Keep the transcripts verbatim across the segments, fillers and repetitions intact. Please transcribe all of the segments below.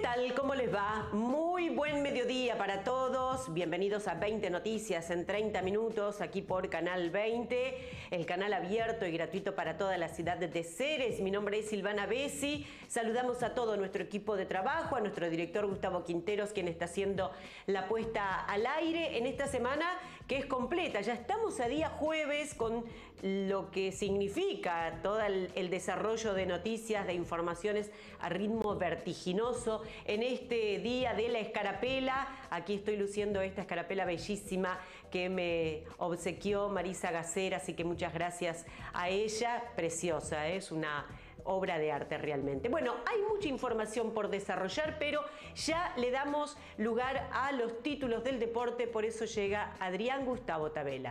tal? ¿Cómo les va? Muy buen mediodía para todos. Bienvenidos a veinte Noticias en treinta minutos, aquí por Canal veinte, el canal abierto y gratuito para toda la ciudad de Ceres. Mi nombre es Silvana Bessi. Saludamos a todo nuestro equipo de trabajo, a nuestro director Gustavo Quinteros, quien está haciendo la puesta al aire en esta semana que es completa. Ya estamos a día jueves con lo que significa todo el, el desarrollo de noticias, de informaciones a ritmo vertiginoso en este día de la escarapela. Aquí estoy luciendo esta escarapela bellísima que me obsequió Marisa Gacera, así que muchas gracias a ella. Preciosa, ¿eh? Es una obra de arte realmente. Bueno, hay mucha información por desarrollar, pero ya le damos lugar a los títulos del deporte, por eso llega Adrián Gustavo Tabela.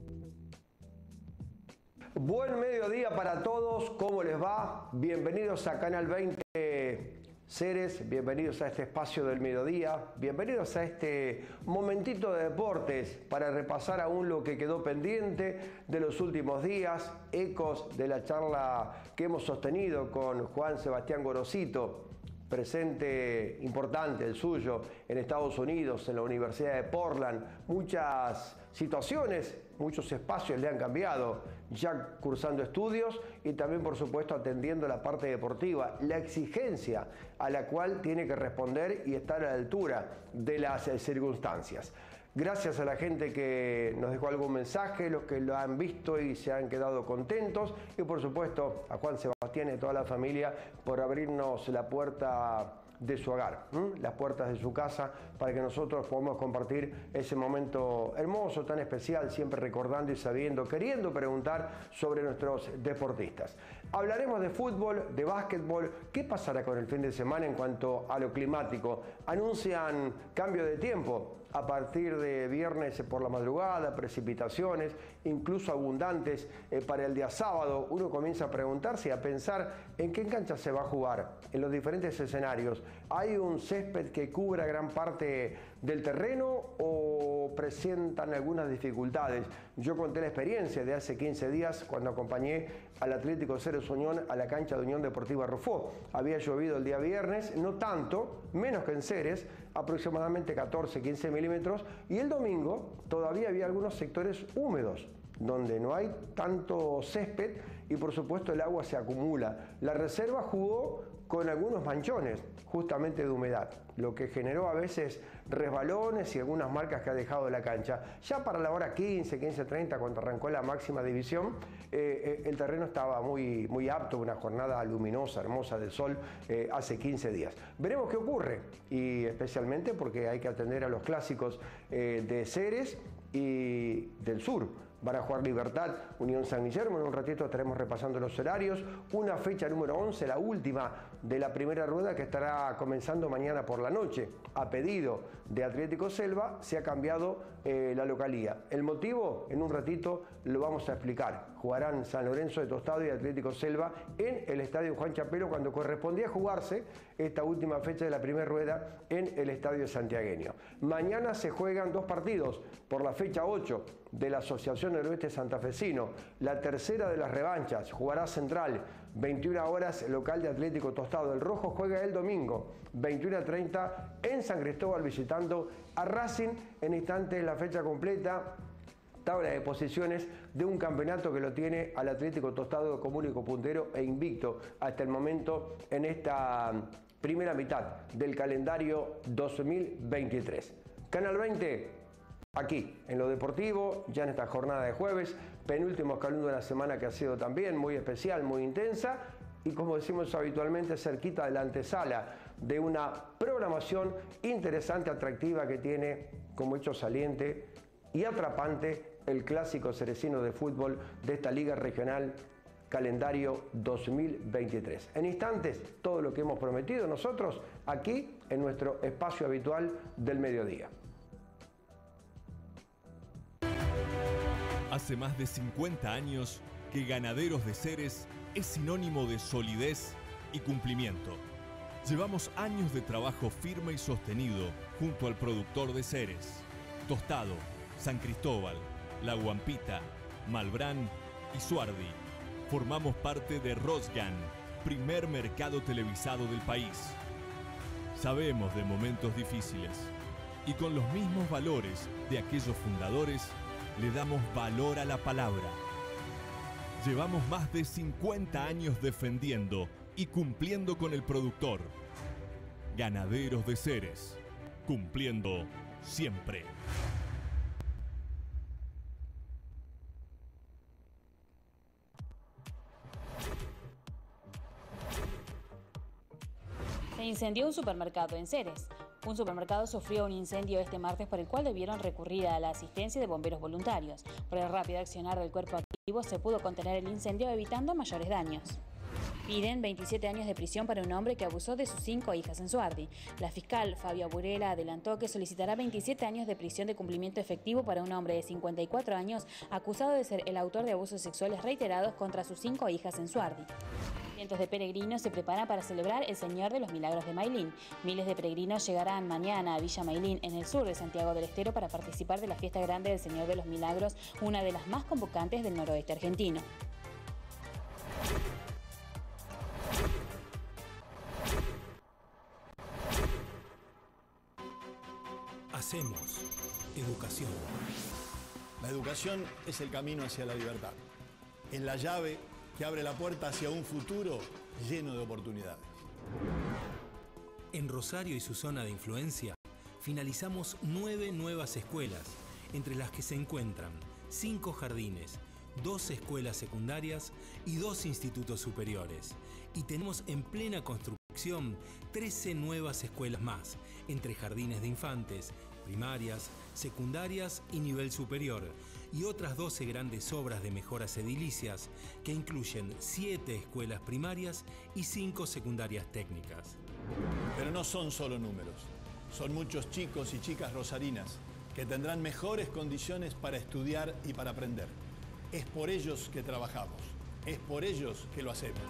Buen mediodía para todos, ¿cómo les va? Bienvenidos a Canal veinte Ceres, bienvenidos a este espacio del mediodía, bienvenidos a este momentito de deportes para repasar aún lo que quedó pendiente de los últimos días, ecos de la charla que hemos sostenido con Juan Sebastián Gorosito, presente importante el suyo en Estados Unidos, en la Universidad de Portland. Muchas situaciones, muchos espacios le han cambiado, ya cursando estudios y también, por supuesto, atendiendo la parte deportiva, la exigencia a la cual tiene que responder y estar a la altura de las circunstancias. Gracias a la gente que nos dejó algún mensaje, los que lo han visto y se han quedado contentos, y por supuesto a Juan Sebastián y a toda la familia por abrirnos la puerta de su hogar, ¿eh? las puertas de su casa, para que nosotros podamos compartir ese momento hermoso, tan especial, siempre recordando y sabiendo, queriendo preguntar sobre nuestros deportistas. Hablaremos de fútbol, de básquetbol. ¿Qué pasará con el fin de semana en cuanto a lo climático? Anuncian cambio de tiempo a partir de viernes por la madrugada, precipitaciones, incluso abundantes eh, para el día sábado. Uno comienza a preguntarse y a pensar en qué cancha se va a jugar, en los diferentes escenarios. ¿Hay un césped que cubra gran parte del terreno o presentan algunas dificultades? Yo conté la experiencia de hace quince días cuando acompañé al Atlético Ceres Unión a la cancha de Unión Deportiva Rufó. Había llovido el día viernes, no tanto, menos que en Ceres, aproximadamente catorce, quince milímetros, y el domingo todavía había algunos sectores húmedos donde no hay tanto césped y por supuesto el agua se acumula. La reserva jugó con algunos manchones justamente de humedad, lo que generó a veces resbalones y algunas marcas que ha dejado la cancha. Ya para la hora quince, quince treinta, cuando arrancó la máxima división, eh, el terreno estaba muy, muy apto, una jornada luminosa, hermosa del sol eh, hace quince días. Veremos qué ocurre, y especialmente porque hay que atender a los clásicos eh, de Ceres y del sur. Van a jugar Libertad, Unión San Guillermo. En un ratito estaremos repasando los horarios. Una fecha número once, la última de la primera rueda, que estará comenzando mañana por la noche. A pedido de Atlético Selva se ha cambiado eh, la localía. El motivo, en un ratito lo vamos a explicar. Jugarán San Lorenzo de Tostado y Atlético Selva en el Estadio Juan Chapelo, cuando correspondía jugarse esta última fecha de la primera rueda en el Estadio Santiagueño. Mañana se juegan dos partidos por la fecha ocho de la Asociación del Oeste Santafesino, la tercera de las revanchas. Jugará Central, veintiuna horas, local de Atlético Tostado. El Rojo juega el domingo, veintiuna treinta, en San Cristóbal, visitando a Racing. En instantes la fecha completa, tabla de posiciones de un campeonato que lo tiene al Atlético Tostado como único puntero e invicto hasta el momento en esta primera mitad del calendario dos mil veintitrés. Canal veinte, aquí en lo deportivo, ya en esta jornada de jueves, penúltimo escalón de una semana que ha sido también muy especial, muy intensa, y como decimos habitualmente, cerquita de la antesala de una programación interesante, atractiva, que tiene como hecho saliente y atrapante el clásico cerecino de fútbol de esta liga regional calendario dos mil veintitrés. En instantes, todo lo que hemos prometido nosotros aquí en nuestro espacio habitual del mediodía. Hace más de cincuenta años que Ganaderos de Ceres es sinónimo de solidez y cumplimiento. Llevamos años de trabajo firme y sostenido junto al productor de Ceres, Tostado, San Cristóbal, La Guampita, Malbrán y Suardi. Formamos parte de Rosgan, primer mercado televisado del país. Sabemos de momentos difíciles y con los mismos valores de aquellos fundadores le damos valor a la palabra. Llevamos más de cincuenta años defendiendo y cumpliendo con el productor. Ganaderos de Ceres, cumpliendo siempre. Se incendió un supermercado en Ceres. Un supermercado sufrió un incendio este martes por el cual debieron recurrir a la asistencia de bomberos voluntarios. Por el rápido accionar del cuerpo activo se pudo contener el incendio evitando mayores daños. Piden veintisiete años de prisión para un hombre que abusó de sus cinco hijas en Suardi. La fiscal Fabia Burela adelantó que solicitará veintisiete años de prisión de cumplimiento efectivo para un hombre de cincuenta y cuatro años acusado de ser el autor de abusos sexuales reiterados contra sus cinco hijas en Suardi. Cientos de peregrinos se preparan para celebrar el Señor de los Milagros de Mailín. Miles de peregrinos llegarán mañana a Villa Mailín, en el sur de Santiago del Estero, para participar de la fiesta grande del Señor de los Milagros, una de las más convocantes del noroeste argentino. Hacemos educación. La educación es el camino hacia la libertad. Es la llave que abre la puerta hacia un futuro lleno de oportunidades. En Rosario y su zona de influencia, finalizamos nueve nuevas escuelas, entre las que se encuentran cinco jardines, dos escuelas secundarias y dos institutos superiores. Y tenemos en plena construcción trece nuevas escuelas más, entre jardines de infantes, primarias, secundarias y nivel superior, y otras doce grandes obras de mejoras edilicias que incluyen siete escuelas primarias y cinco secundarias técnicas. Pero no son solo números, son muchos chicos y chicas rosarinas que tendrán mejores condiciones para estudiar y para aprender. Es por ellos que trabajamos, es por ellos que lo hacemos.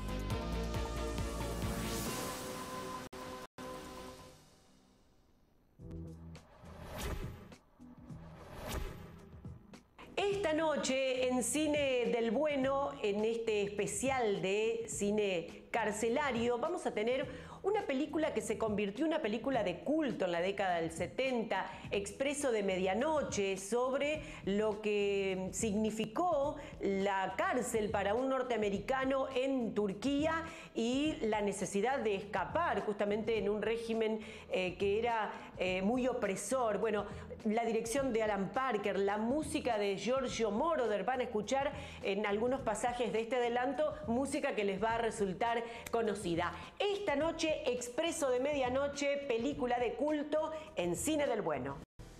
Esta noche en Cine del Bueno, en este especial de cine carcelario, vamos a tener una película que se convirtió en una película de culto en la década del setenta, Expreso de Medianoche, sobre lo que significó la cárcel para un norteamericano en Turquía y la necesidad de escapar justamente en un régimen eh, que era eh, muy opresor. Bueno, la dirección de Alan Parker, la música de Giorgio Moroder, van a escuchar en algunos pasajes de este adelanto música que les va a resultar conocida. Esta noche, Expreso de Medianoche, película de culto en Cine del Bueno.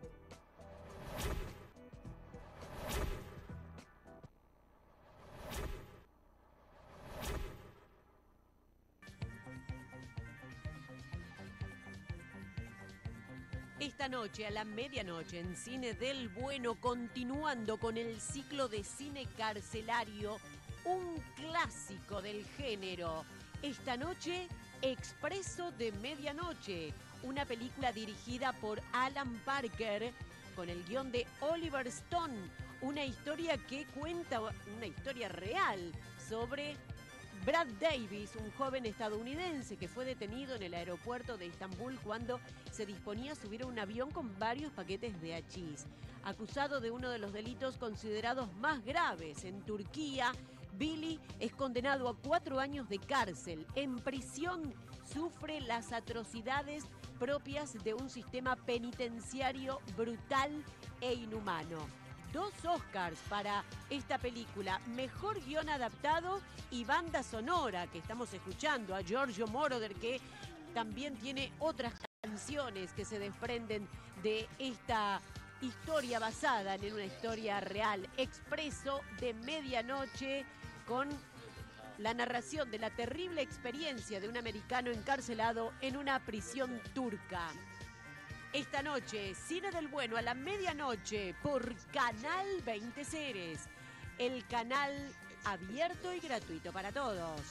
Esta noche a la medianoche en Cine del Bueno, continuando con el ciclo de cine carcelario, un clásico del género. Esta noche, Expreso de Medianoche, una película dirigida por Alan Parker con el guión de Oliver Stone, una historia que cuenta, una historia real sobre Brad Davis, un joven estadounidense que fue detenido en el aeropuerto de Estambul cuando se disponía a subir a un avión con varios paquetes de hachís. Acusado de uno de los delitos considerados más graves en Turquía, Billy es condenado a cuatro años de cárcel. En prisión sufre las atrocidades propias de un sistema penitenciario brutal e inhumano. Dos Oscars para esta película, mejor guión adaptado y banda sonora, que estamos escuchando a Giorgio Moroder, que también tiene otras canciones que se desprenden de esta historia basada en una historia real. Expreso de Medianoche, con la narración de la terrible experiencia de un americano encarcelado en una prisión turca. Esta noche, Cine del Bueno a la medianoche por Canal veinte Ceres, el canal abierto y gratuito para todos.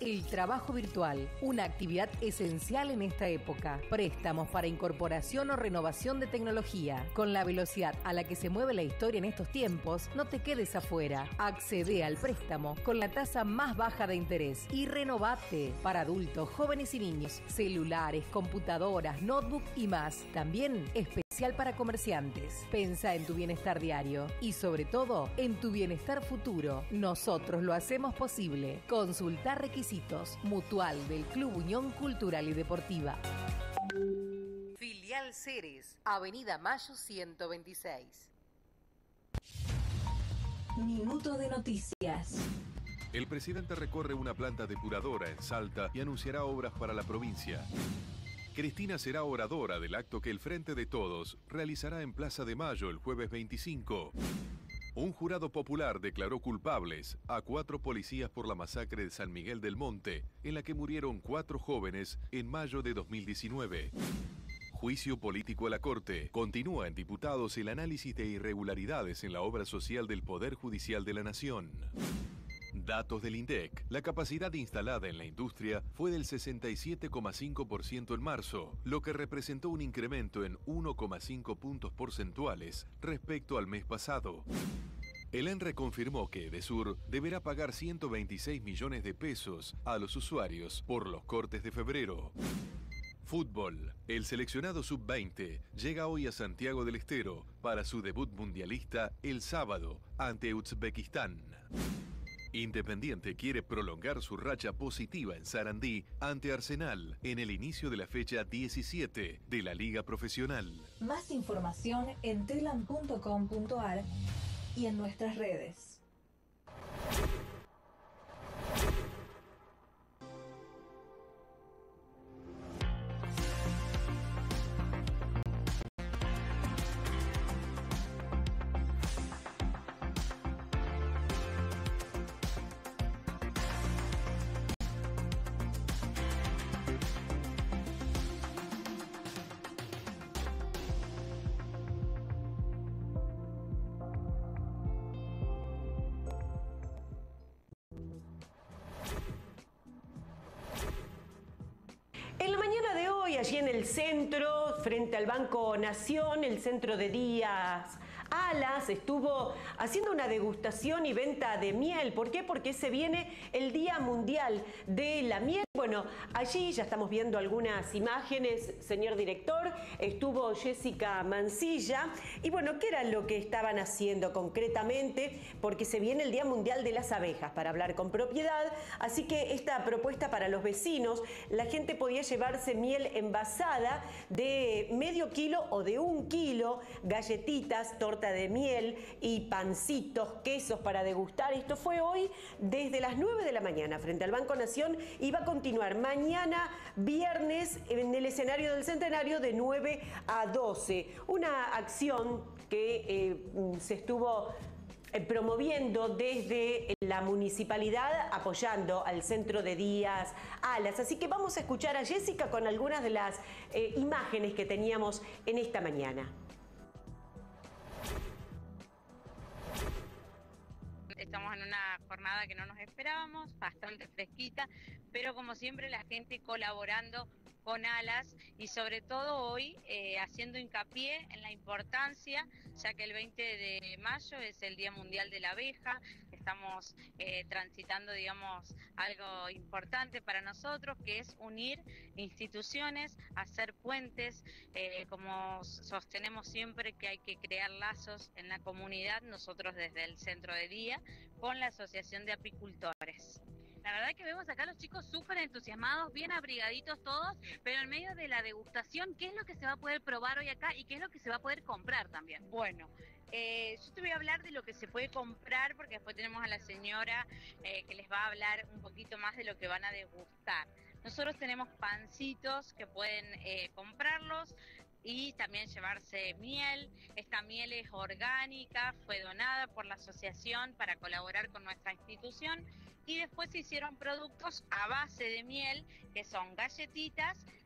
el trabajo virtual, una actividad esencial en esta época. Préstamos para incorporación o renovación de tecnología. Con la velocidad a la que se mueve la historia en estos tiempos, no te quedes afuera. Accede al préstamo con la tasa más baja de interés y renovate para adultos, jóvenes y niños. Celulares, computadoras, notebook y más. También especial para comerciantes. Pensa en tu bienestar diario y sobre todo en tu bienestar futuro. Nosotros lo hacemos posible. Consultar requisitos. Mutual del Club Unión Cultural y Deportiva. Filial Ceres, Avenida Mayo ciento veintiséis. Minuto de noticias. El presidente recorre una planta depuradora en Salta y anunciará obras para la provincia. Cristina será oradora del acto que el Frente de Todos realizará en Plaza de Mayo el jueves veinticinco. Un jurado popular declaró culpables a cuatro policías por la masacre de San Miguel del Monte, en la que murieron cuatro jóvenes en mayo de dos mil diecinueve. Juicio político a la Corte. Continúa en diputados el análisis de irregularidades en la obra social del Poder Judicial de la Nación. Datos del INDEC. La capacidad instalada en la industria fue del sesenta y siete coma cinco por ciento en marzo, lo que representó un incremento en uno coma cinco puntos porcentuales respecto al mes pasado. El ENRE confirmó que Edesur deberá pagar ciento veintiséis millones de pesos a los usuarios por los cortes de febrero. Fútbol. El seleccionado sub veinte llega hoy a Santiago del Estero para su debut mundialista el sábado ante Uzbekistán. Independiente quiere prolongar su racha positiva en Sarandí ante Arsenal en el inicio de la fecha diecisiete de la Liga Profesional. Más información en telam punto com punto ar y en nuestras redes. En la mañana de hoy, allí en el centro, frente al Banco Nación, el centro de días Alas estuvo haciendo una degustación y venta de miel. ¿Por qué? Porque se viene el Día Mundial de la Miel. Bueno, allí ya estamos viendo algunas imágenes, señor director. Estuvo Jessica Mancilla. Y bueno, ¿qué era lo que estaban haciendo concretamente? Porque se viene el Día Mundial de las Abejas, para hablar con propiedad. Así que esta propuesta para los vecinos, la gente podía llevarse miel envasada de medio kilo o de un kilo, galletitas, torta de miel y pancitos, quesos para degustar. Esto fue hoy desde las nueve de la mañana frente al Banco Nación y va a continuar mañana viernes en el escenario del Centenario de nueve a doce. Una acción que eh, se estuvo promoviendo desde la municipalidad, apoyando al centro de días Alas. Así que vamos a escuchar a Jessica con algunas de las eh, imágenes que teníamos en esta mañana. Estamos en una jornada que no nos esperábamos, bastante fresquita, pero como siempre la gente colaborando con Alas y sobre todo hoy eh, haciendo hincapié en la importancia, ya que el veinte de mayo es el Día Mundial de la Abeja. Estamos eh, transitando, digamos, algo importante para nosotros, que es unir instituciones, hacer puentes, eh, como sostenemos siempre que hay que crear lazos en la comunidad, nosotros desde el Centro de Día, con la Asociación de Apicultores. La verdad que vemos acá a los chicos súper entusiasmados, bien abrigaditos todos, pero en medio de la degustación, ¿qué es lo que se va a poder probar hoy acá y qué es lo que se va a poder comprar también? Bueno, eh, yo te voy a hablar de lo que se puede comprar porque después tenemos a la señora eh, que les va a hablar un poquito más de lo que van a degustar. Nosotros tenemos pancitos que pueden eh, comprarlos y también llevarse miel. Esta miel es orgánica, fue donada por la asociación para colaborar con nuestra institución. Y después se hicieron productos a base de miel, que son galletitas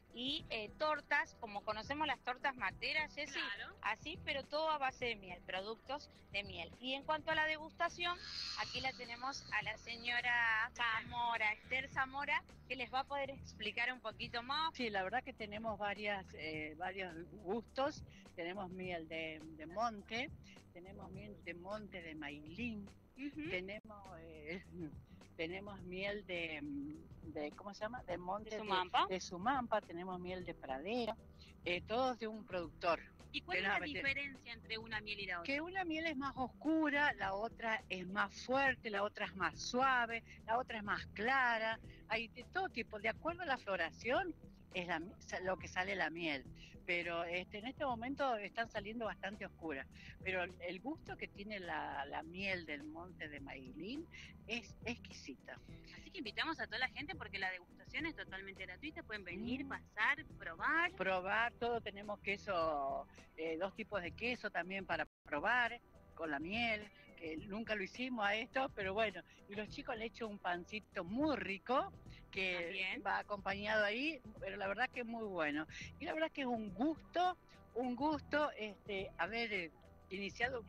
y eh, tortas, como conocemos las tortas materas, Jessy, claro. Así, pero todo a base de miel, productos de miel. Y en cuanto a la degustación, aquí la tenemos a la señora Zamora, Esther Zamora, que les va a poder explicar un poquito más. Sí, la verdad que tenemos varias, eh, varios gustos. Tenemos miel de, de monte, tenemos miel de monte de Mailín, uh-huh. tenemos... Eh, Tenemos miel de, de, ¿cómo se llama? De monte, de Sumampa, de, de Sumampa, tenemos miel de pradera, eh, todos de un productor. ¿Y cuál es la diferencia entre una miel y la otra? Que una miel es más oscura, la otra es más fuerte, la otra es más suave, la otra es más clara. Hay de todo tipo, de acuerdo a la floración, es la, lo que sale la miel. Pero este, en este momento están saliendo bastante oscuras. Pero el gusto que tiene la, la miel del monte de Mailín es exquisita. Así que invitamos a toda la gente porque la degustación es totalmente gratuita. Pueden venir, mm. pasar, probar. Probar, todo tenemos queso, eh, dos tipos de queso también para probar con la miel. Que nunca lo hicimos a esto, pero bueno. Y los chicos le echan un pancito muy rico que también va acompañado ahí, pero la verdad que es muy bueno. Y la verdad que es un gusto, un gusto este, haber eh, iniciado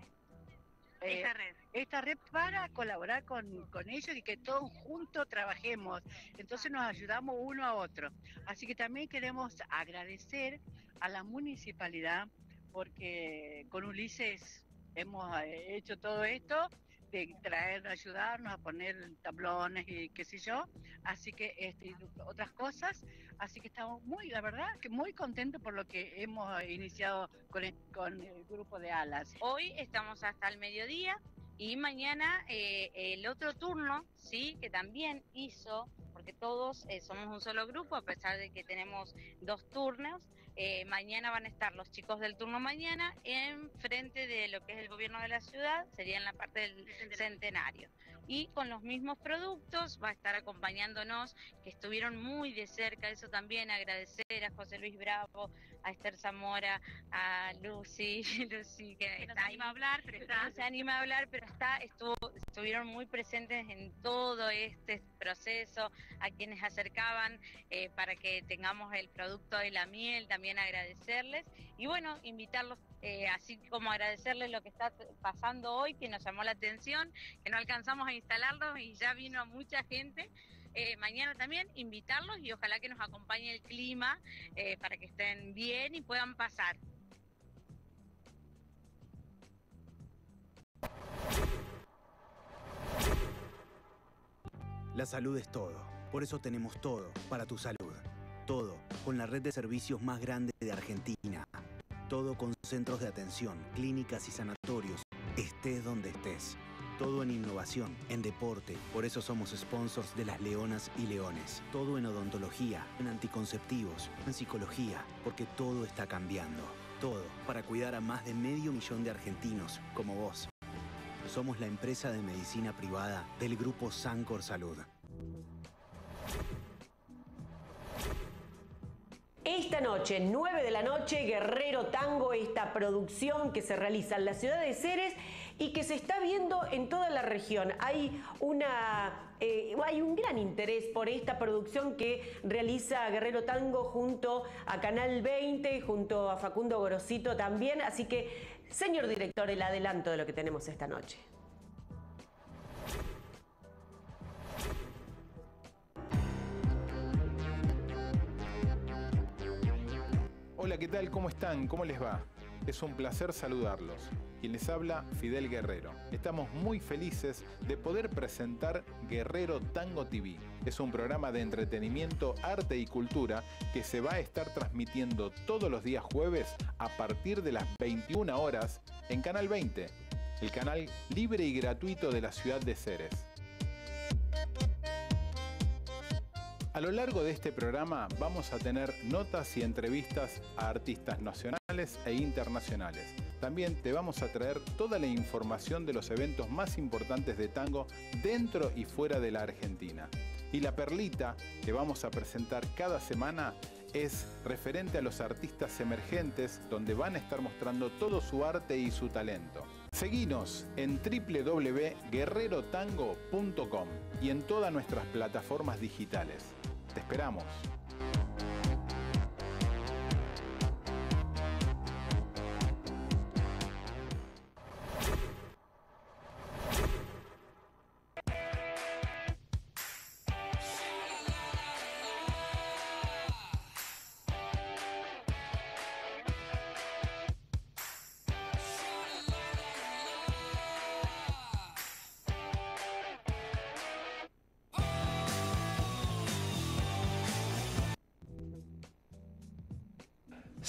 eh, esta red. Esta red para colaborar con, con ellos y que todos juntos trabajemos. Entonces nos ayudamos uno a otro. Así que también queremos agradecer a la municipalidad porque con Ulises hemos hecho todo esto de traer, ayudarnos a poner tablones y qué sé yo, así que este, otras cosas, así que estamos muy, la verdad, que muy contentos por lo que hemos iniciado con el, con el grupo de Alas. Hoy estamos hasta el mediodía y mañana eh, el otro turno, sí, que también hizo, porque todos eh, somos un solo grupo, a pesar de que tenemos dos turnos. Eh, mañana van a estar los chicos del turno mañana en frente de lo que es el gobierno de la ciudad, sería en la parte del centenario. centenario. Y con los mismos productos va a estar acompañándonos, que estuvieron muy de cerca, eso también agradecer a José Luis Bravo, a Esther Zamora, a Lucy, Lucy que, que está no se anima a hablar, pero está. No se anima a hablar, pero está, estuvo, estuvieron muy presentes en todo este proceso, a quienes acercaban eh, para que tengamos el producto de la miel, también agradecerles y bueno, invitarlos, eh, así como agradecerles lo que está pasando hoy, que nos llamó la atención, que no alcanzamos a instalarlos y ya vino mucha gente. Eh, mañana también invitarlos y ojalá que nos acompañe el clima eh, para que estén bien y puedan pasar. La salud es todo, por eso tenemos todo para tu salud. Todo con la red de servicios más grande de Argentina. Todo con centros de atención, clínicas y sanatorios, estés donde estés. Todo en innovación, en deporte, por eso somos sponsors de las Leonas y Leones. Todo en odontología, en anticonceptivos, en psicología, porque todo está cambiando. Todo para cuidar a más de medio millón de argentinos, como vos. Somos la empresa de medicina privada del grupo Sancor Salud. Esta noche, nueve de la noche, Guerrero Tango, esta producción que se realiza en la ciudad de Ceres y que se está viendo en toda la región. Hay, una, eh, hay un gran interés por esta producción que realiza Guerrero Tango junto a Canal veinte, junto a Facundo Gorosito también. Así que, señor director, el adelanto de lo que tenemos esta noche. Hola, ¿qué tal? ¿Cómo están? ¿Cómo les va? Es un placer saludarlos. Quien les habla, Fidel Guerrero. Estamos muy felices de poder presentar Guerrero Tango T V. Es un programa de entretenimiento, arte y cultura que se va a estar transmitiendo todos los días jueves a partir de las veintiuna horas en Canal veinte, el canal libre y gratuito de la ciudad de Ceres. A lo largo de este programa vamos a tener notas y entrevistas a artistas nacionales e internacionales. También te vamos a traer toda la información de los eventos más importantes de tango dentro y fuera de la Argentina. Y la perlita que vamos a presentar cada semana es referente a los artistas emergentes, donde van a estar mostrando todo su arte y su talento. Seguinos en w w w punto guerrero tango punto com y en todas nuestras plataformas digitales. Te esperamos.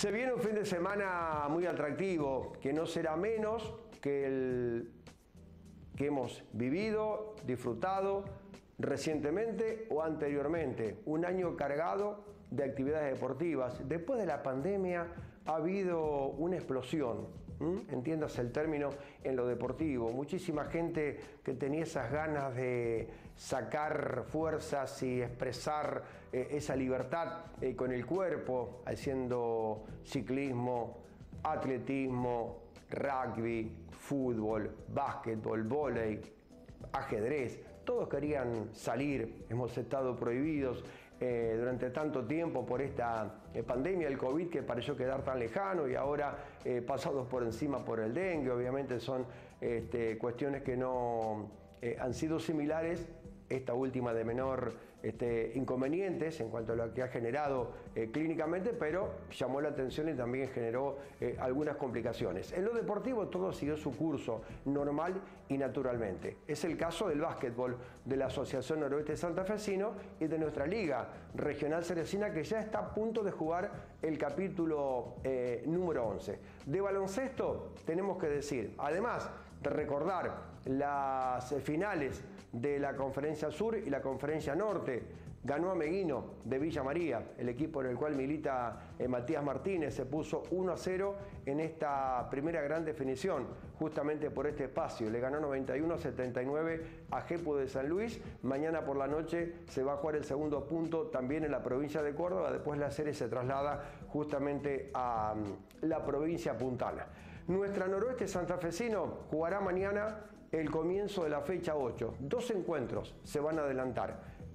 Se viene un fin de semana muy atractivo, que no será menos que el que hemos vivido, disfrutado recientemente o anteriormente. Un año cargado de actividades deportivas. Después de la pandemia ha habido una explosión, ¿m? Entiéndase el término, en lo deportivo. Muchísima gente que tenía esas ganas de sacar fuerzas y expresar eh, esa libertad eh, con el cuerpo, haciendo ciclismo, atletismo, rugby, fútbol, básquetbol, vóley, ajedrez. Todos querían salir, hemos estado prohibidos eh, durante tanto tiempo por esta eh, pandemia, el COVID, que pareció quedar tan lejano, y ahora eh, pasados por encima por el dengue. Obviamente son este, cuestiones que no eh, han sido similares, esta última de menor este, inconvenientes en cuanto a lo que ha generado eh, clínicamente, pero llamó la atención y también generó eh, algunas complicaciones. En lo deportivo todo siguió su curso normal y naturalmente. Es el caso del básquetbol de la Asociación Noroeste Santafesino y de nuestra Liga Regional Ceresina, que ya está a punto de jugar el capítulo eh, número once. De baloncesto tenemos que decir, además de recordar las finales de la Conferencia Sur y la Conferencia Norte. Ganó Ameguino de Villa María, el equipo en el cual milita eh, Matías Martínez. Se puso uno a cero en esta primera gran definición, justamente por este espacio. Le ganó noventa y uno a setenta y nueve a Jepo de San Luis. Mañana por la noche se va a jugar el segundo punto también en la provincia de Córdoba. Después la serie se traslada justamente a um, la provincia puntana. Nuestra Noroeste Santafesino jugará mañana el comienzo de la fecha ocho. Dos encuentros se van a adelantar.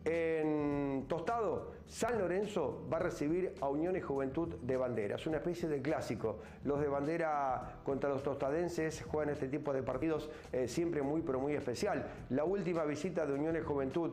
En Tostado, San Lorenzo va a recibir a Unión y Juventud de Bandera. Es una especie de clásico. Los de Bandera contra los tostadenses juegan este tipo de partidos eh, siempre muy, pero muy especial. La última visita de Unión y Juventud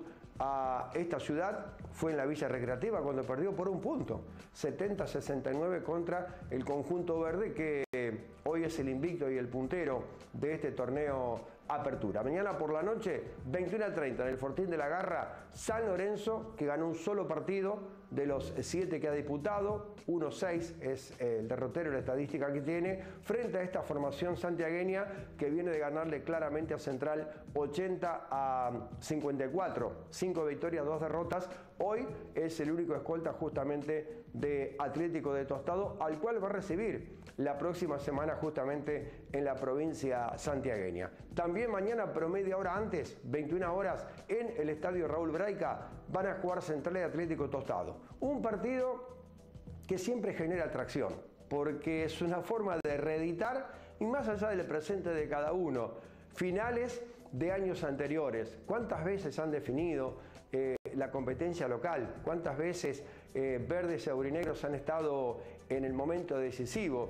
a esta ciudad fue en la Villa Recreativa, cuando perdió por un punto, setenta a sesenta y nueve contra el conjunto verde, que eh, hoy es el invicto y el puntero de este torneo Apertura. Mañana por la noche, veintiuno a treinta, en el Fortín de la Garra, San Lorenzo, que ganó un solo partido de los siete que ha disputado, uno seis es el derrotero, la estadística que tiene, frente a esta formación santiagueña que viene de ganarle claramente a Central ochenta a cincuenta y cuatro, cinco victorias, dos derrotas. Hoy es el único escolta justamente de Atlético de Tostado, al cual va a recibir la próxima semana justamente en la provincia santiagueña. También mañana, pero media hora antes, veintiuna horas, en el estadio Raúl Braica, van a jugar Central y Atlético Tostado. Un partido que siempre genera atracción, porque es una forma de reeditar, y más allá del presente de cada uno, finales de años anteriores. ¿Cuántas veces han definido eh, la competencia local? ¿Cuántas veces eh, verdes y aurinegros han estado en el momento decisivo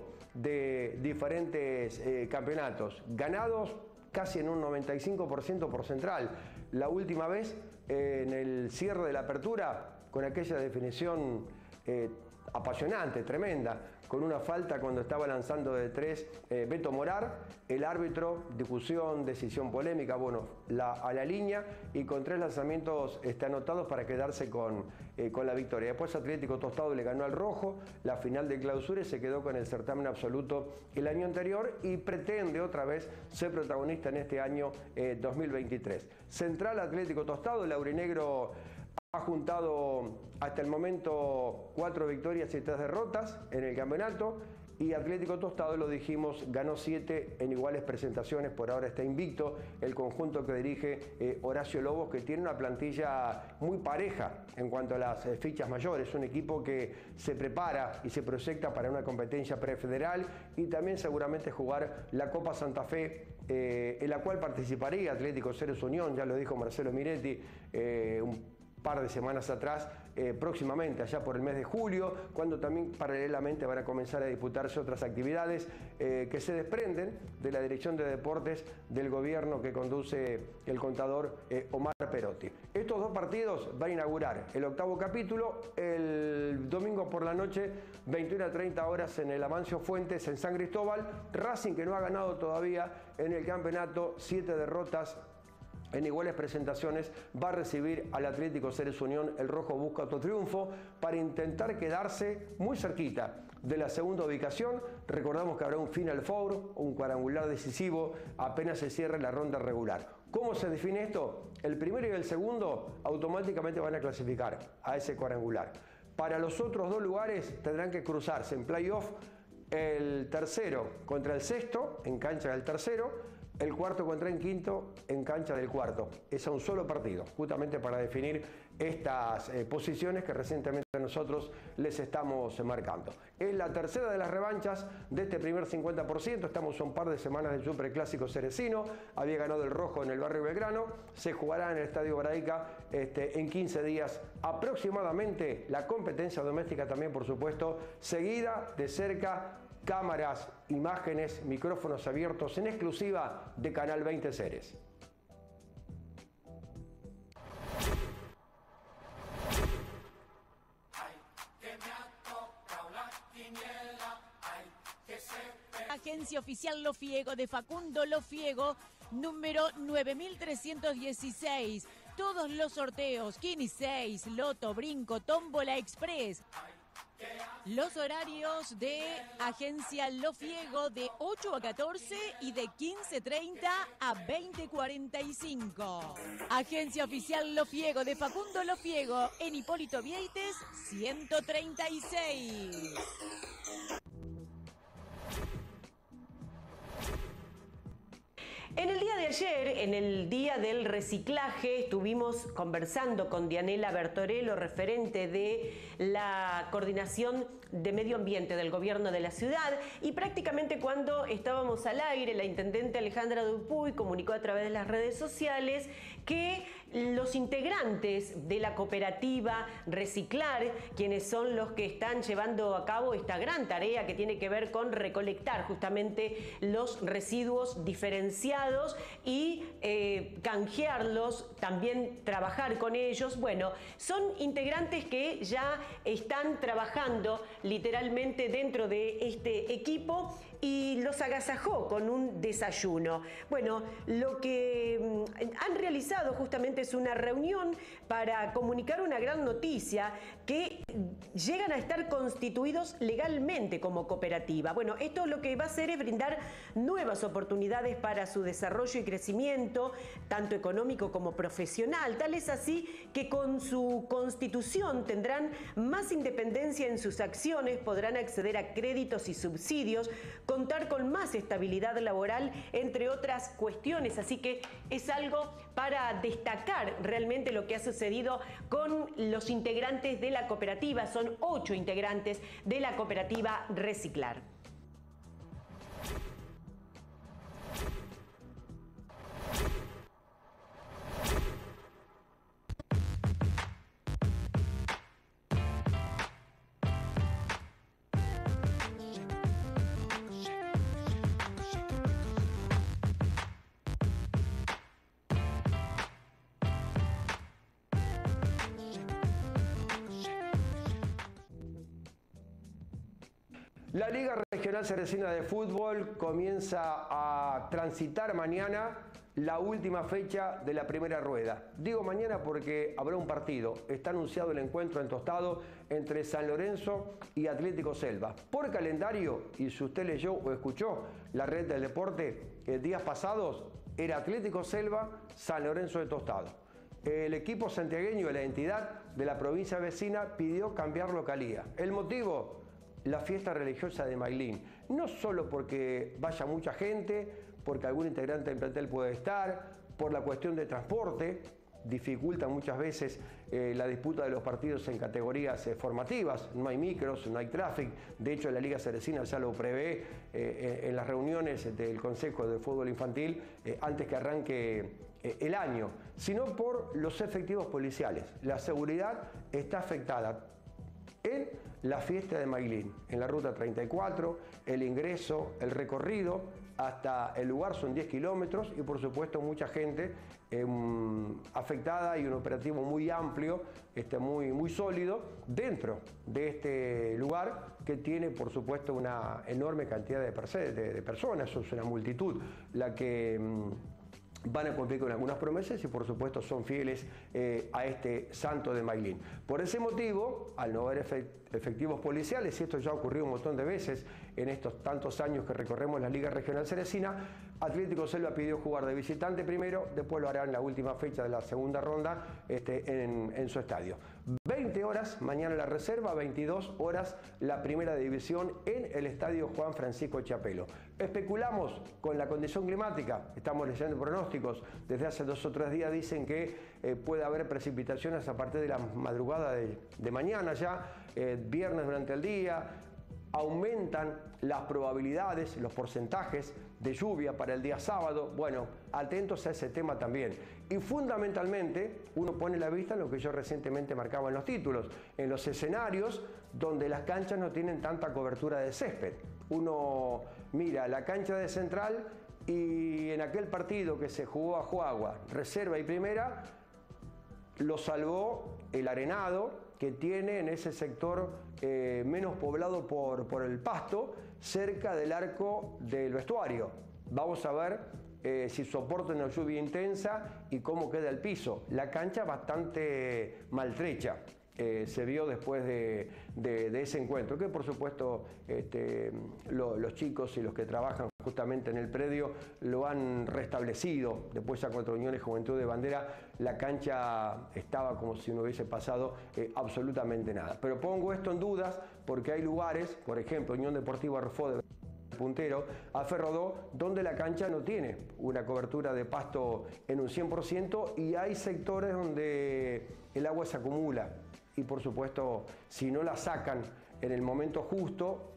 de diferentes eh, campeonatos? Ganados casi en un noventa y cinco por ciento por Central. La última vez eh, en el cierre de la apertura, con aquella definición eh, apasionante, tremenda, con una falta cuando estaba lanzando de tres eh, Beto Morar, el árbitro, discusión, decisión polémica, bueno, la, a la línea, y con tres lanzamientos este, anotados para quedarse con, eh, con la victoria. Después Atlético Tostado le ganó al Rojo la final de clausura y se quedó con el certamen absoluto el año anterior, y pretende otra vez ser protagonista en este año eh, dos mil veintitrés. Central Atlético Tostado, el aurinegro ha juntado hasta el momento cuatro victorias y tres derrotas en el campeonato, y Atlético Tostado, lo dijimos, ganó siete en iguales presentaciones. Por ahora está invicto el conjunto que dirige eh, Horacio Lobos, que tiene una plantilla muy pareja en cuanto a las eh, fichas mayores. Un equipo que se prepara y se proyecta para una competencia prefederal y también seguramente jugar la Copa Santa Fe, eh, en la cual participaría Atlético Ceres Unión, ya lo dijo Marcelo Miretti, eh, un par de semanas atrás, eh, próximamente, allá por el mes de julio, cuando también paralelamente van a comenzar a disputarse otras actividades eh, que se desprenden de la Dirección de Deportes del gobierno que conduce el contador eh, Omar Perotti. Estos dos partidos van a inaugurar el octavo capítulo el domingo por la noche, veintiuna a treinta horas, en el Amancio Fuentes en San Cristóbal. Racing, que no ha ganado todavía en el campeonato, siete derrotas En iguales presentaciones va a recibir al Atlético Ceres Unión. El rojo busca otro triunfo para intentar quedarse muy cerquita de la segunda ubicación. Recordamos que habrá un Final Four, un cuadrangular decisivo, apenas se cierre la ronda regular. ¿Cómo se define esto? El primero y el segundo automáticamente van a clasificar a ese cuadrangular. Para los otros dos lugares tendrán que cruzarse en playoff el tercero contra el sexto, en cancha del tercero, el cuarto contra el quinto en cancha del cuarto. Es a un solo partido, justamente para definir estas eh, posiciones que recientemente nosotros les estamos marcando. Es la tercera de las revanchas de este primer cincuenta por ciento. Estamos a un par de semanas del Superclásico cerecino. Había ganado el rojo en el barrio Belgrano. Se jugará en el Estadio Baraica este, en quince días aproximadamente. La competencia doméstica también, por supuesto, seguida de cerca. Cámaras, imágenes, micrófonos abiertos en exclusiva de Canal veinte Ceres. Agencia Oficial Lofiego de Facundo Lofiego, número nueve mil trescientos dieciséis. Todos los sorteos, Kini seis, Loto, Brinco, Tómbola Express. Los horarios de Agencia Lofiego de ocho a catorce y de quince treinta a veinte cuarenta y cinco. Agencia Oficial Lofiego de Facundo Lofiego en Hipólito Vieites ciento treinta y seis. En el día de ayer, en el Día del Reciclaje, estuvimos conversando con Dianela Bertorello, referente de la Coordinación de Medio Ambiente del Gobierno de la Ciudad, y prácticamente cuando estábamos al aire, la intendente Alejandra Dupuy comunicó a través de las redes sociales que los integrantes de la cooperativa Reciclar, quienes son los que están llevando a cabo esta gran tarea que tiene que ver con recolectar justamente los residuos diferenciados y eh, canjearlos, también trabajar con ellos. Bueno, son integrantes que ya están trabajando literalmente dentro de este equipo y los agasajó con un desayuno. Bueno, lo que han realizado justamente es una reunión para comunicar una gran noticia, que llegan a estar constituidos legalmente como cooperativa. Bueno, esto lo que va a hacer es brindar nuevas oportunidades para su desarrollo y crecimiento, tanto económico como profesional. Tal es así que con su constitución tendrán más independencia en sus acciones, podrán acceder a créditos y subsidios, contar con más estabilidad laboral, entre otras cuestiones. Así que es algo para destacar realmente lo que ha sucedido con los integrantes de la cooperativa. Son ocho integrantes de la cooperativa Reciclar. La Liga Regional Cerecina de Fútbol comienza a transitar mañana la última fecha de la primera rueda. Digo mañana porque habrá un partido. Está anunciado el encuentro en Tostado entre San Lorenzo y Atlético Selva. Por calendario, y si usted leyó o escuchó la red del deporte eh, días pasados, era Atlético Selva, San Lorenzo de Tostado. El equipo santiagueño de la entidad de la provincia vecina pidió cambiar localía. ¿El motivo? La fiesta religiosa de Mailín. No solo porque vaya mucha gente, porque algún integrante del plantel puede estar, por la cuestión de transporte, dificulta muchas veces eh, la disputa de los partidos en categorías eh, formativas. No hay micros, no hay tráfico. De hecho, la Liga Cerecina ya lo prevé eh, en las reuniones del Consejo de Fútbol Infantil eh, antes que arranque eh, el año, sino por los efectivos policiales. La seguridad está afectada en la fiesta de Mailín, en la ruta treinta y cuatro, el ingreso, el recorrido hasta el lugar son diez kilómetros y por supuesto mucha gente eh, afectada y un operativo muy amplio, este, muy, muy sólido dentro de este lugar que tiene por supuesto una enorme cantidad de, de, de personas, es una multitud la que, van a cumplir con algunas promesas y por supuesto son fieles eh, a este santo de Mailín. Por ese motivo, al no haber efectivos policiales, y esto ya ocurrió un montón de veces en estos tantos años que recorremos la Liga Regional Ceresina, Atlético Selva pidió jugar de visitante primero, después lo hará en la última fecha de la segunda ronda este, en, en su estadio. veinte horas mañana la reserva, veintidós horas la primera división en el estadio Juan Francisco Chapelo. Especulamos con la condición climática, estamos leyendo pronósticos, desde hace dos o tres días dicen que eh, puede haber precipitaciones a partir de la madrugada de, de mañana ya, eh, viernes durante el día, aumentan las probabilidades, los porcentajes de lluvia para el día sábado. Bueno, atentos a ese tema también. Y fundamentalmente, uno pone la vista en lo que yo recientemente marcaba en los títulos, en los escenarios donde las canchas no tienen tanta cobertura de césped. Uno mira la cancha de Central y en aquel partido que se jugó a Juagua, reserva y primera, lo salvó el arenado que tiene en ese sector eh, menos poblado por, por el pasto, cerca del arco del vestuario. Vamos a ver eh, si soporta una lluvia intensa y cómo queda el piso. La cancha bastante maltrecha. Eh, se vio después de, de, de ese encuentro, que por supuesto este, lo, los chicos y los que trabajan justamente en el predio lo han restablecido. Después ya contra Unión y Juventud de Bandera la cancha estaba como si no hubiese pasado eh, absolutamente nada. Pero pongo esto en dudas porque hay lugares, por ejemplo Unión Deportiva Rufó de puntero, a Ferrodó, donde la cancha no tiene una cobertura de pasto en un cien por ciento y hay sectores donde el agua se acumula. Y por supuesto, si no la sacan en el momento justo,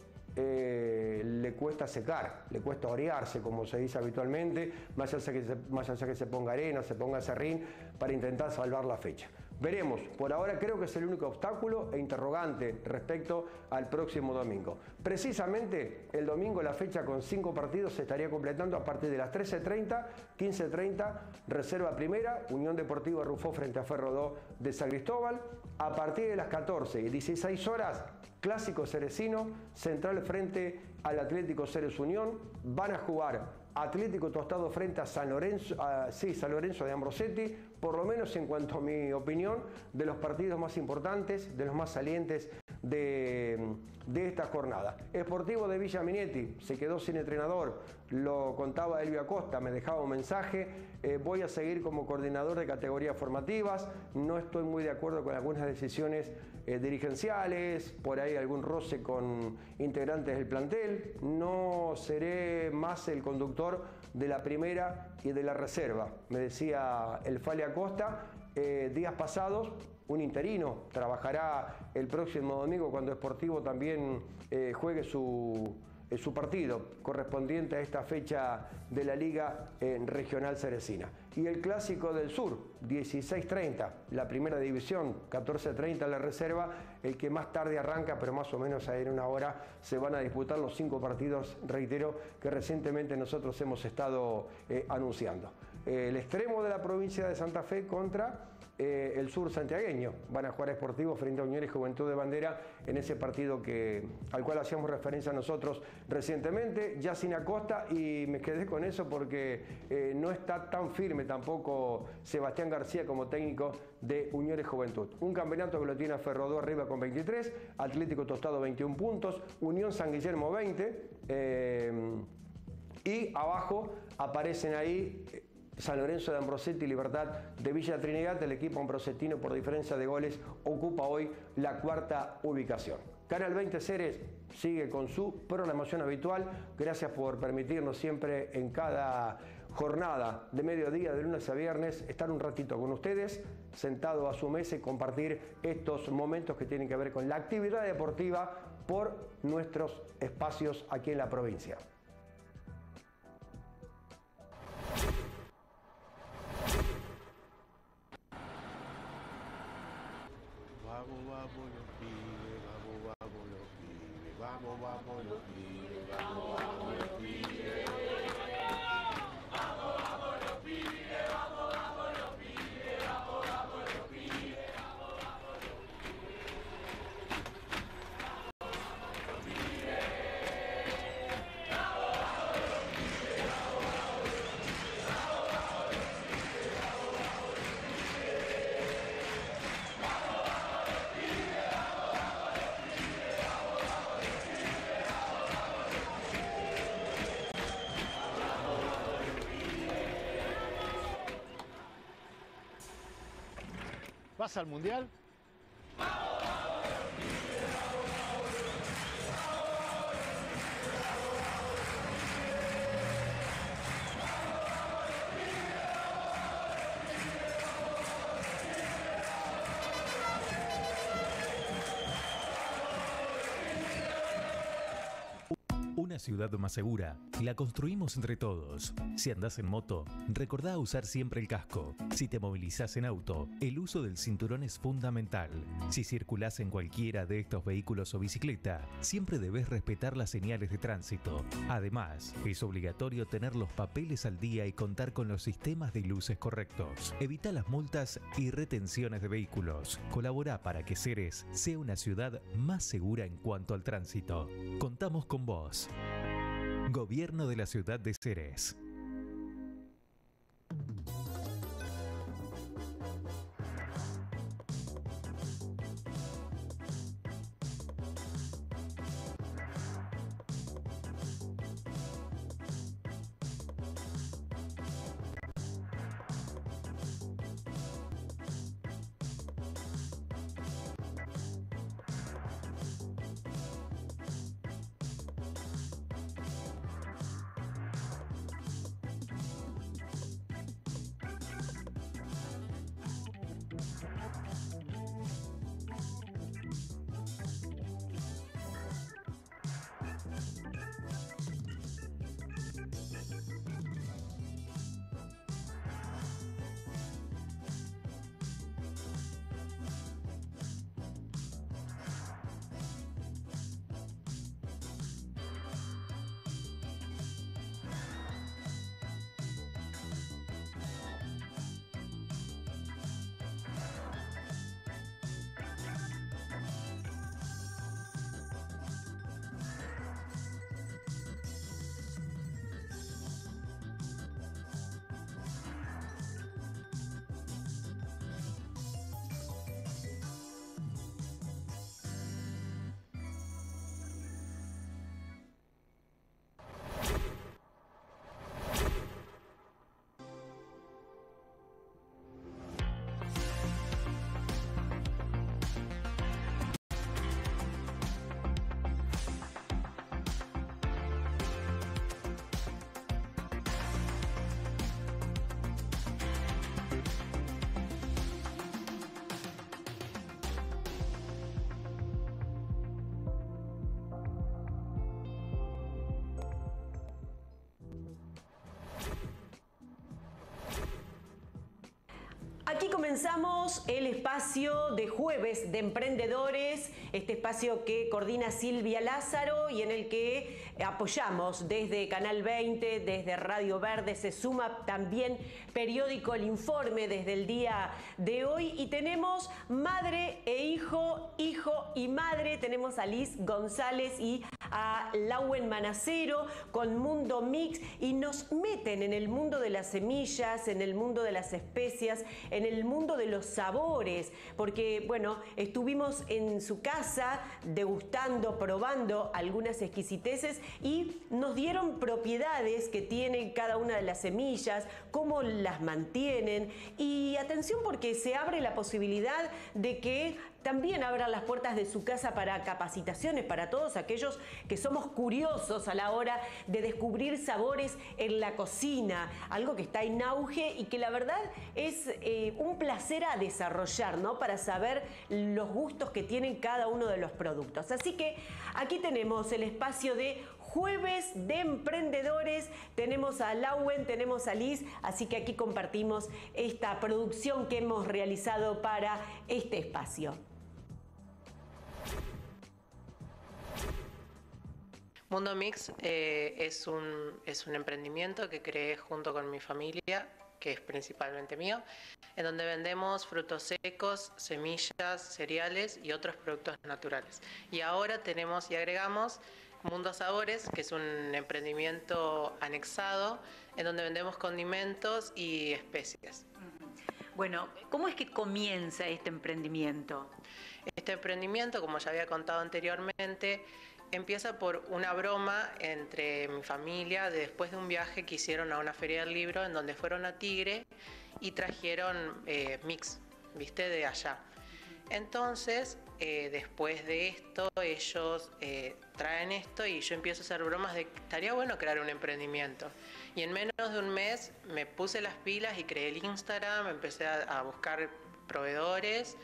eh, le cuesta secar, le cuesta orearse, como se dice habitualmente, más allá que se, más allá que se ponga arena, se ponga serrín, para intentar salvar la fecha. Veremos, por ahora creo que es el único obstáculo e interrogante respecto al próximo domingo. Precisamente el domingo la fecha con cinco partidos se estaría completando a partir de las trece treinta, quince treinta, reserva primera, Unión Deportiva Rufó frente a Ferrodó de San Cristóbal. A partir de las catorce y dieciséis horas, Clásico Ceresino, Central frente al Atlético Ceres Unión. Van a jugar Atlético Tostado frente a San Lorenzo, a, sí, San Lorenzo de Ambrosetti, por lo menos en cuanto a mi opinión, de los partidos más importantes, de los más salientes de, de esta jornada. Sportivo de Villa Minetti se quedó sin entrenador, lo contaba Elvio Acosta, me dejaba un mensaje, eh, voy a seguir como coordinador de categorías formativas, no estoy muy de acuerdo con algunas decisiones eh, dirigenciales, por ahí algún roce con integrantes del plantel, no seré más el conductor de la primera y de la reserva, me decía el Fale Acosta. Eh, días pasados, un interino trabajará el próximo domingo cuando Sportivo también eh, juegue su, eh, su partido correspondiente a esta fecha de la Liga eh, Regional Ceresina. Y el Clásico del Sur, dieciséis treinta, la primera división, catorce treinta la reserva, el que más tarde arranca, pero más o menos en una hora se van a disputar los cinco partidos, reitero, que recientemente nosotros hemos estado eh, anunciando. Eh, el extremo de la provincia de Santa Fe contra eh, el sur santiagueño. Van a jugar Sportivo frente a Unión y Juventud de Bandera en ese partido que, al cual hacíamos referencia nosotros recientemente, ya sin Acosta, y me quedé con eso porque eh, no está tan firme tampoco Sebastián García como técnico de Unión y Juventud. Un campeonato que lo tiene a Ferrodó arriba con veintitrés, Atlético Tostado veintiún puntos, Unión San Guillermo veinte, eh, y abajo aparecen ahí San Lorenzo de Ambrosetti y Libertad de Villa Trinidad. El equipo ambrosetino, por diferencia de goles, ocupa hoy la cuarta ubicación. Canal veinte Ceres sigue con su programación habitual. Gracias por permitirnos siempre en cada jornada de mediodía, de lunes a viernes, estar un ratito con ustedes, sentado a su mesa y compartir estos momentos que tienen que ver con la actividad deportiva por nuestros espacios aquí en la provincia. Vamos, vamos los pibes, vamos, vamos los pibes, vamos, vamos los pibes, vamos, vamos los pibes. Vamos, vamos los pibes, vamos, vamos los pibes, vamos, vamos los pibes, vamos, vamos los pibes. ¿Vas al Mundial? Una ciudad más segura la construimos entre todos. Si andás en moto, recordá usar siempre el casco. Si te movilizás en auto, el uso del cinturón es fundamental. Si circulás en cualquiera de estos vehículos o bicicleta, siempre debes respetar las señales de tránsito. Además, es obligatorio tener los papeles al día y contar con los sistemas de luces correctos. Evita las multas y retenciones de vehículos. Colabora para que Ceres sea una ciudad más segura en cuanto al tránsito. Contamos con vos. Gobierno de la Ciudad de Ceres. Aquí comenzamos el espacio de Jueves de Emprendedores, este espacio que coordina Silvia Lázaro y en el que apoyamos desde Canal veinte, desde Radio Verde, se suma también Periódico El Informe desde el día de hoy y tenemos madre e hijo, hijo y madre, tenemos a Liz González y a Lauen Manacero con Mundo Mix y nos meten en el mundo de las semillas, en el mundo de las especias, en el mundo de los sabores, porque bueno, estuvimos en su casa degustando, probando algunas exquisiteces y nos dieron propiedades que tienen cada una de las semillas, cómo las mantienen y atención porque se abre la posibilidad de que también abran las puertas de su casa para capacitaciones para todos aquellos que somos curiosos a la hora de descubrir sabores en la cocina, algo que está en auge y que la verdad es eh, un placer a desarrollar, ¿no? Para saber los gustos que tienen cada uno de los productos. Así que aquí tenemos el espacio de Jueves de Emprendedores, tenemos a Lauen, tenemos a Liz, así que aquí compartimos esta producción que hemos realizado para este espacio. Mundo Mix eh, es, un, es un emprendimiento que creé junto con mi familia, que es principalmente mío, en donde vendemos frutos secos, semillas, cereales y otros productos naturales. Y ahora tenemos y agregamos Mundo Sabores, que es un emprendimiento anexado, en donde vendemos condimentos y especias. Bueno, ¿cómo es que comienza este emprendimiento? Este emprendimiento, como ya había contado anteriormente, empieza por una broma entre mi familia de después de un viaje que hicieron a una feria del libro en donde fueron a Tigre y trajeron eh, mix, ¿viste? De allá. Entonces, eh, después de esto, ellos eh, traen esto y yo empiezo a hacer bromas de que estaría bueno crear un emprendimiento. Y en menos de un mes me puse las pilas y creé el Instagram, empecé a, a buscar proveedores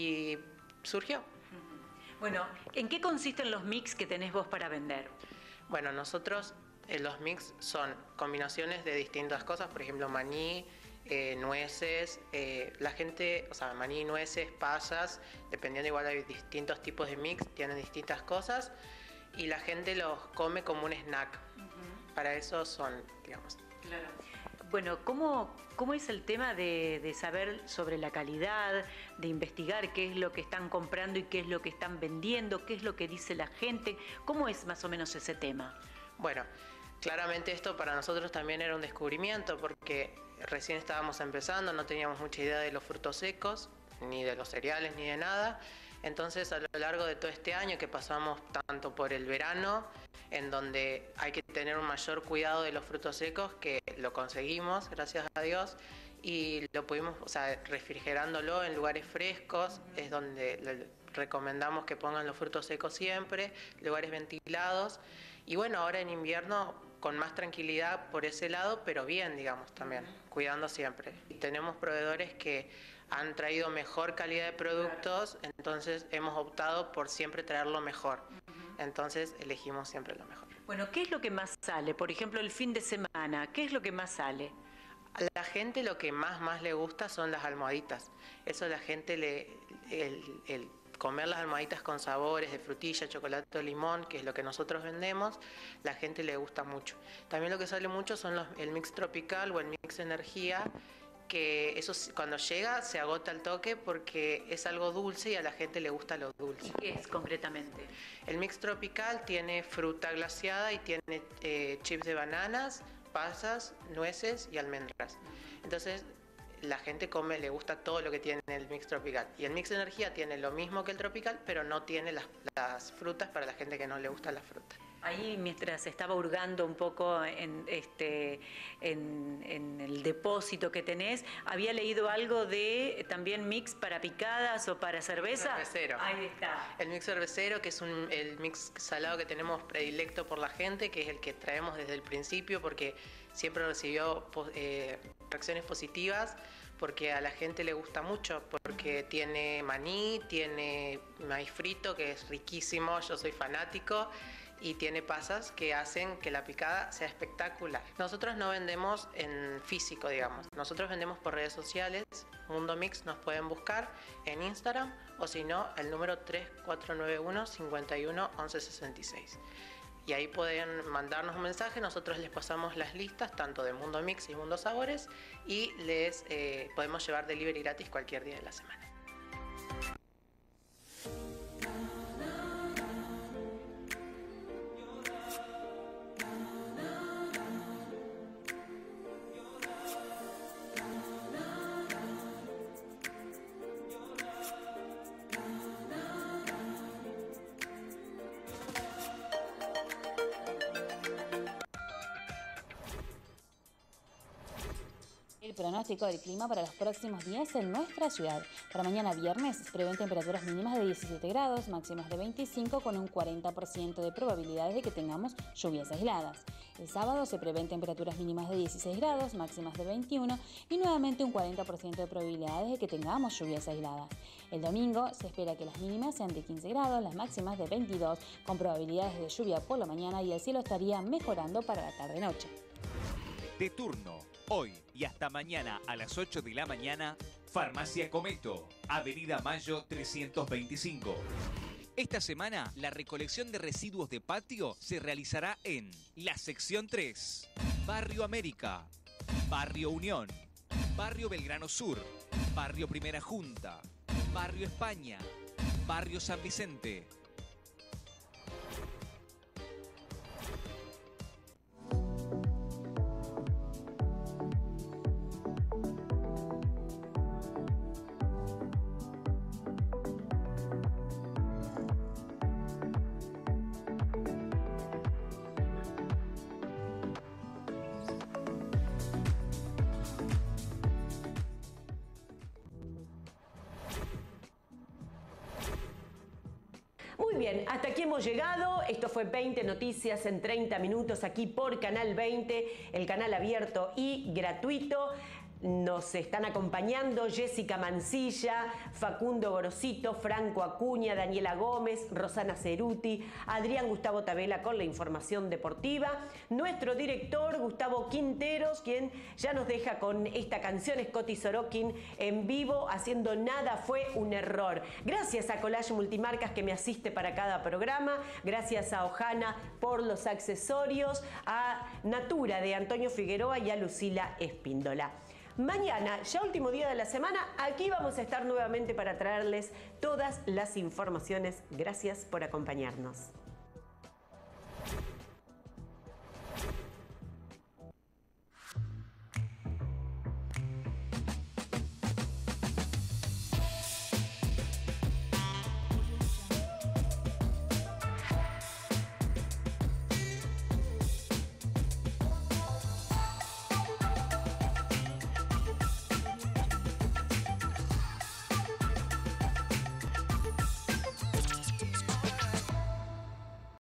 y surgió. Bueno, ¿en qué consisten los mix que tenés vos para vender? Bueno, nosotros eh, los mix son combinaciones de distintas cosas, por ejemplo, maní, Eh, nueces, eh, la gente, o sea, maní, nueces, pasas, dependiendo, igual hay distintos tipos de mix, tienen distintas cosas y la gente los come como un snack. Uh-huh. Para eso son, digamos. Claro. Bueno, ¿cómo, cómo es el tema de, de saber sobre la calidad, de investigar qué es lo que están comprando y qué es lo que están vendiendo, qué es lo que dice la gente? ¿Cómo es más o menos ese tema? Bueno, claramente esto para nosotros también era un descubrimiento porque recién estábamos empezando, no teníamos mucha idea de los frutos secos, ni de los cereales, ni de nada. Entonces, a lo largo de todo este año que pasamos tanto por el verano, en donde hay que tener un mayor cuidado de los frutos secos, que lo conseguimos, gracias a Dios, y lo pudimos, o sea, refrigerándolo en lugares frescos, es donde le recomendamos que pongan los frutos secos siempre, lugares ventilados. Y bueno, ahora en invierno con más tranquilidad por ese lado, pero bien, digamos, también, uh-huh. cuidando siempre. Y tenemos proveedores que han traído mejor calidad de productos, claro. Entonces hemos optado por siempre traer lo mejor. Uh-huh. Entonces elegimos siempre lo mejor. Bueno, ¿qué es lo que más sale? Por ejemplo, el fin de semana, ¿qué es lo que más sale? A la gente lo que más, más le gusta son las almohaditas. Eso a la gente le... El, el, comer las almohaditas con sabores de frutilla, chocolate o limón, que es lo que nosotros vendemos, la gente le gusta mucho. También lo que sale mucho son los, el mix tropical o el mix energía, que eso cuando llega se agota al toque porque es algo dulce y a la gente le gusta lo dulce. ¿Qué es concretamente? El mix tropical tiene fruta glaseada y tiene eh, chips de bananas, pasas, nueces y almendras. Entonces, la gente come, le gusta todo lo que tiene el mix tropical. Y el mix energía tiene lo mismo que el tropical, pero no tiene las, las frutas para la gente que no le gusta la fruta. Ahí, mientras estaba hurgando un poco en, este, en, en el depósito que tenés, había leído algo de también mix para picadas o para cerveza. Cervecero. Ahí está. El mix cervecero, que es un, el mix salado que tenemos predilecto por la gente, que es el que traemos desde el principio porque siempre recibió eh, reacciones positivas, porque a la gente le gusta mucho, porque tiene maní, tiene maíz frito, que es riquísimo, yo soy fanático, y tiene pasas que hacen que la picada sea espectacular. Nosotros no vendemos en físico, digamos. Nosotros vendemos por redes sociales. Mundo Mix nos pueden buscar en Instagram o si no, el número tres cuatro nueve uno, cinco uno, once sesenta y seis. Y ahí pueden mandarnos un mensaje, nosotros les pasamos las listas tanto de Mundo Mix y Mundo Sabores y les eh, podemos llevar delivery gratis cualquier día de la semana. El pronóstico del clima para los próximos días en nuestra ciudad. Para mañana viernes se prevén temperaturas mínimas de diecisiete grados, máximas de veinticinco, con un cuarenta por ciento de probabilidades de que tengamos lluvias aisladas. El sábado se prevén temperaturas mínimas de dieciséis grados, máximas de veintiuno y nuevamente un cuarenta por ciento de probabilidades de que tengamos lluvias aisladas. El domingo se espera que las mínimas sean de quince grados, las máximas de veintidós, con probabilidades de lluvia por la mañana y el cielo estaría mejorando para la tarde-noche. De turno, hoy y hasta mañana a las ocho de la mañana, Farmacia Cometo, Avenida Mayo trescientos veinticinco. Esta semana, la recolección de residuos de patio se realizará en la sección tres, Barrio América, Barrio Unión, Barrio Belgrano Sur, Barrio Primera Junta, Barrio España, Barrio San Vicente. bien, hasta aquí hemos llegado. Esto fue veinte Noticias en treinta minutos aquí por Canal veinte, el canal abierto y gratuito. Nos están acompañando Jessica Mancilla, Facundo Gorosito, Franco Acuña, Daniela Gómez, Rosana Ceruti, Adrián Gustavo Tabela con la información deportiva. Nuestro director Gustavo Quinteros, quien ya nos deja con esta canción, Scotty Sorokin en vivo, haciendo Nada fue un error. Gracias a Collage Multimarcas que me asiste para cada programa. Gracias a Ojana por los accesorios, a Natura de Antonio Figueroa y a Lucila Espíndola. Mañana, ya último día de la semana, aquí vamos a estar nuevamente para traerles todas las informaciones. Gracias por acompañarnos.